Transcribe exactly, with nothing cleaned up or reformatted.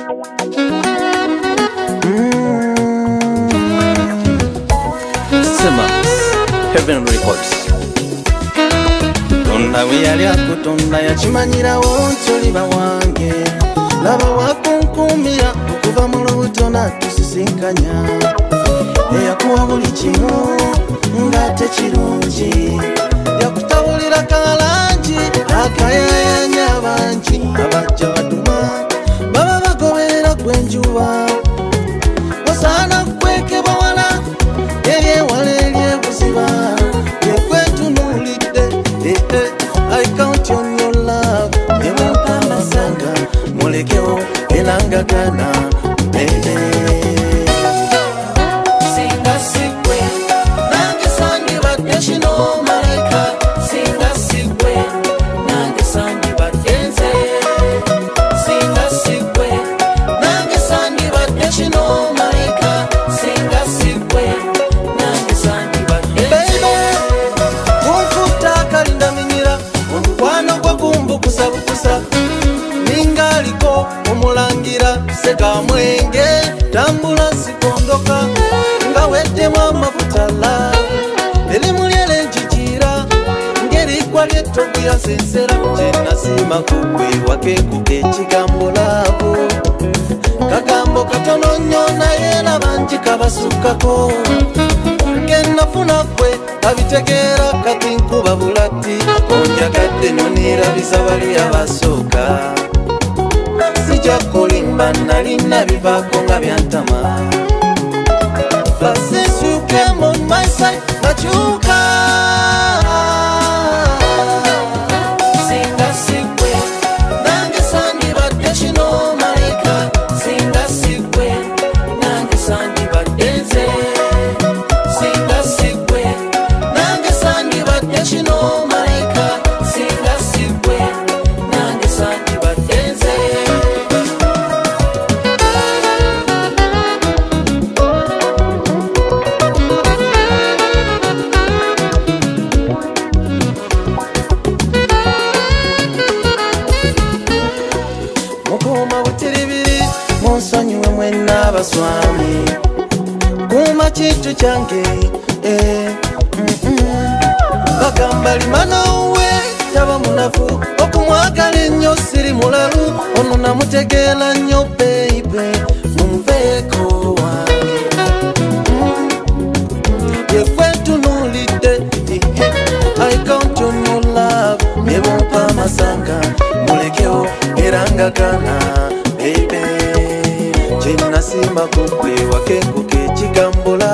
Heaven Records. Tonda weyali akutonda yakimanyirawo ntoliba wange laba wakunkumira okuva mu lubuto natusisinkanya eyakuwa buli kimu nga tekirungi yakutabulira kalangi akayayanya abangi abajja batuma baba bagoberera gwenjuba osaana kwekeba wala eryewala eryebuziba yekwetunulidde eh, I count on your love newampamasanga mulekeo elangagana baby singa sikwe nange sangi badde kino malaika singa sikwe nange sangi badde nze singa sikwe nange sangi badde kino malaika singa sikwe nange sangi badde baby kumfuta akalinda minyira omukwano gwa kumbukusa bukusa ningaliko omulangira seka mwenge tambula sikondoka nga weddemu amafuta laavu erimu lyele njijira ngerikwa lyettokuya sensera kyenasima kukwewakekuka ekigambo laavu kagambo katono nnyo naye labangi kabasukkako ngenafuna kwe abitegeera kati nkuba bulati onjagadde nonirabisa bali abasooka sijja kulimba nalina bivaako nga byantama But since you came on my side nakyuka singa sikwe nange sandibadde kino malaika singa sikwe nange sandibadde nze singa sikwe nange sandibadde kino malaika singa sikwe nange sandibadde nze mukuma butiribiri munsonyiwe mwenna abaswami kuma kintu kyange eh, mm -mm. bagamba limanowe taba munafu okumwagala ennyo siri mulalu ono namutegeera nnyo beibe mumuveeko wange mm. yekwetunulidde ihe I count on your love nebompa amasanga mulekeo erangagana baby kyenasima kukwewakekuka ekigambo